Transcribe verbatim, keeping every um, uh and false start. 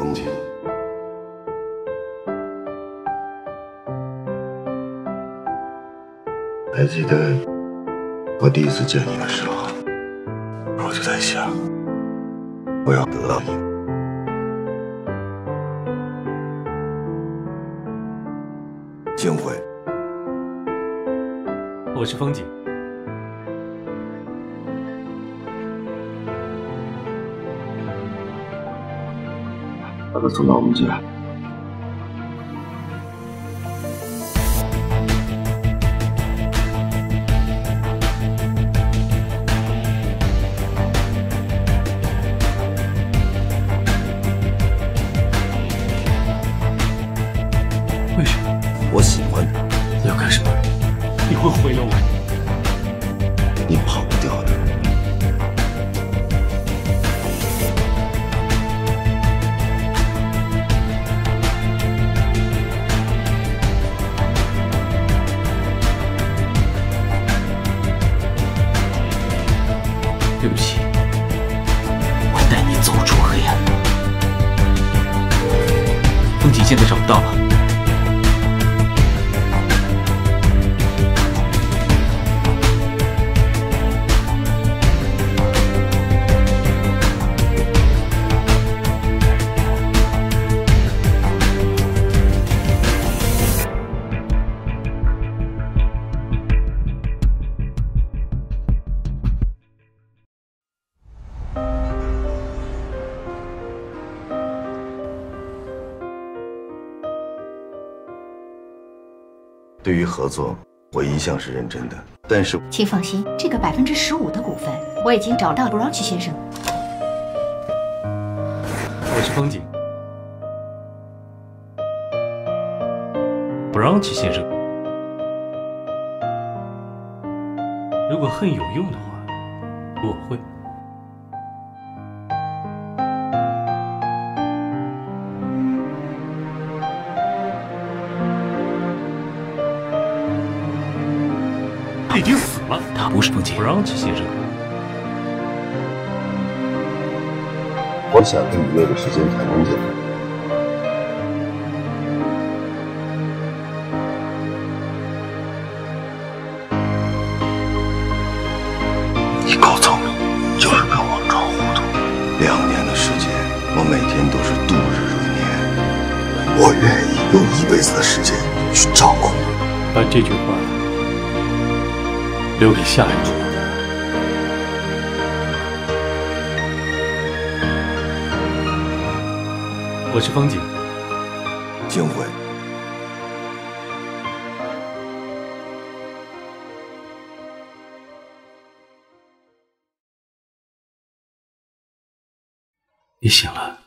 风景。还记得我第一次见你的时候，我就在想，我要得到你。幸会， 我是风景。 把他送到我们家。 为什么？ 我喜欢你。 你要干什么？你会毁了我。 你跑不掉的。 对不起，我带你走出黑暗。风景现在找不到了。 对于合作，我一向是认真的，但是请放心，这个百分之十五的股份我已经找到布朗奇先生。 我是风景。布朗奇先生，如果恨有用的话，我会。他已经死了，他不是风景。布朗奇先生， 我想跟你约个时间谈工作。你够聪明，就是被我装糊涂。两年的时间，我每天都是度日如年。我愿意用一辈子的时间去照顾你。 把这句话留给下一个。我是风景。 幸会。 你醒了。